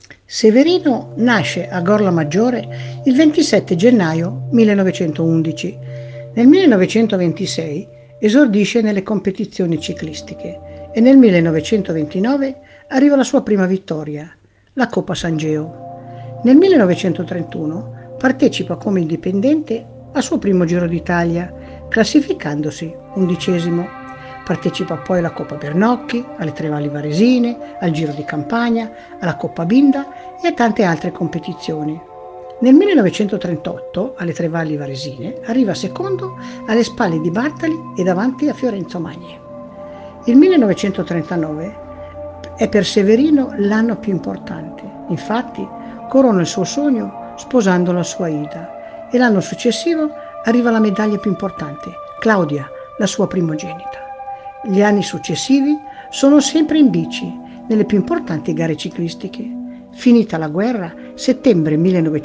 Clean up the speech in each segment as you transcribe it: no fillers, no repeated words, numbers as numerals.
Severino nasce a Gorla Maggiore il 27 gennaio 1911. Nel 1926 esordisce nelle competizioni ciclistiche e nel 1929 arriva la sua prima vittoria, la Coppa San Geo. Nel 1931 partecipa come indipendente al suo primo Giro d'Italia, classificandosi 11°. Partecipa poi alla Coppa Bernocchi, alle Tre Valli Varesine, al Giro di Campania, alla Coppa Binda e a tante altre competizioni. Nel 1938, alle Tre Valli Varesine, arriva secondo alle spalle di Bartali e davanti a Fiorenzo Magni. Il 1939 è per Severino l'anno più importante. Infatti, corona il suo sogno sposando la sua Ida e l'anno successivo arriva la medaglia più importante, Claudia, la sua primogenita. Gli anni successivi sono sempre in bici, nelle più importanti gare ciclistiche. Finita la guerra, settembre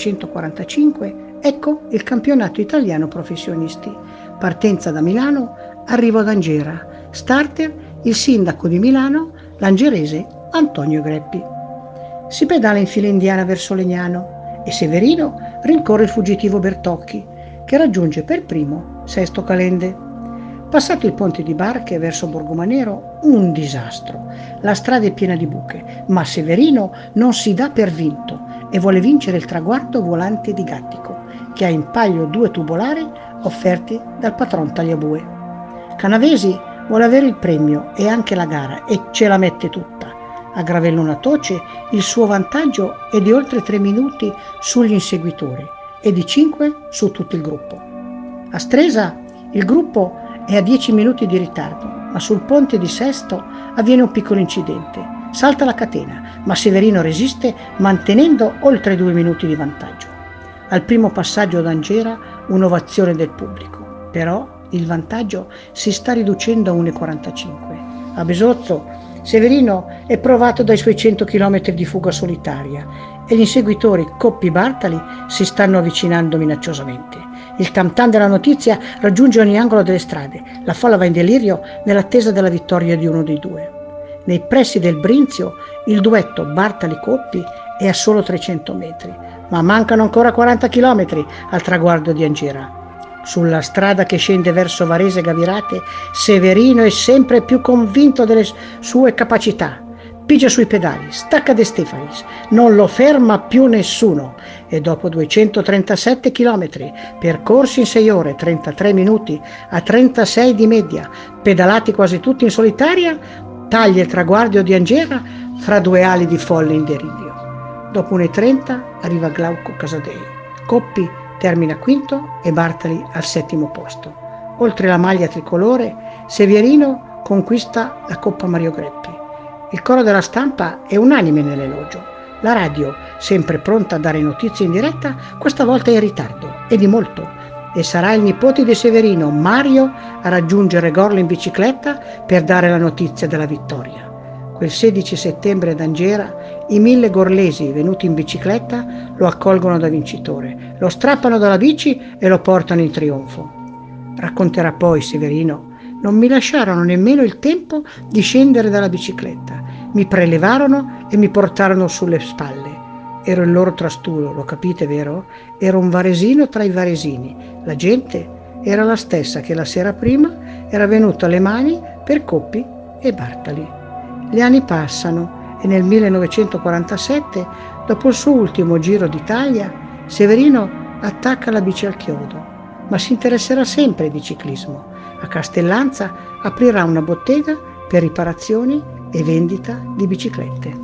1945, ecco il campionato italiano professionisti. Partenza da Milano, arrivo ad Angera. Starter il sindaco di Milano, l'angierese Antonio Greppi. Si pedala in fila indiana verso Legnano e Severino rincorre il fuggitivo Bertocchi, che raggiunge per primo Sesto Calende. Passato il ponte di barche verso Borgomanero, un disastro. La strada è piena di buche, ma Severino non si dà per vinto e vuole vincere il traguardo volante di Gattico, che ha in palio 2 tubolari offerti dal patron Tagliabue. Canavesi vuole avere il premio e anche la gara e ce la mette tutta. A Gravellona Toce il suo vantaggio è di oltre 3 minuti sugli inseguitori e di 5 su tutto il gruppo. A Stresa il gruppo è a 10 minuti di ritardo, ma sul ponte di Sesto avviene un piccolo incidente. Salta la catena, ma Severino resiste mantenendo oltre 2 minuti di vantaggio. Al primo passaggio ad Angera un'ovazione del pubblico, però il vantaggio si sta riducendo a 1,45. A Besozzo Severino è provato dai suoi 100 km di fuga solitaria e gli inseguitori Coppi Bartali si stanno avvicinando minacciosamente. Il tam tam della notizia raggiunge ogni angolo delle strade. La folla va in delirio nell'attesa della vittoria di uno dei due. Nei pressi del Brinzio il duetto Bartali-Coppi è a solo 300 metri, ma mancano ancora 40 km al traguardo di Angera. Sulla strada che scende verso Varese e Gavirate, Severino è sempre più convinto delle sue capacità. Pigia sui pedali, stacca De Stefanis, non lo ferma più nessuno e dopo 237 km percorsi in 6 ore, 33 minuti a 36 di media, pedalati quasi tutti in solitaria, taglia il traguardo di Angera fra 2 ali di folle in delirio. Dopo 1,30 arriva Glauco Casadei. Coppi termina quinto e Bartali al 7° posto. Oltre la maglia tricolore, Severino conquista la Coppa Mario Greppi. Il coro della stampa è unanime nell'elogio. La radio, sempre pronta a dare notizie in diretta, questa volta è in ritardo, e di molto. E sarà il nipote di Severino, Mario, a raggiungere Gorla in bicicletta per dare la notizia della vittoria. Quel 16 settembre ad Angera, i 1000 gorlesi venuti in bicicletta lo accolgono da vincitore, lo strappano dalla bici e lo portano in trionfo. Racconterà poi Severino: non mi lasciarono nemmeno il tempo di scendere dalla bicicletta. Mi prelevarono e mi portarono sulle spalle. Ero il loro trastulo, lo capite, vero? Ero un varesino tra i varesini. La gente era la stessa che la sera prima era venuta alle mani per Coppi e Bartali. Gli anni passano e nel 1947, dopo il suo ultimo Giro d'Italia, Severino attacca la bici al chiodo, ma si interesserà sempre di ciclismo. A Castellanza aprirà una bottega per riparazioni e vendita di biciclette.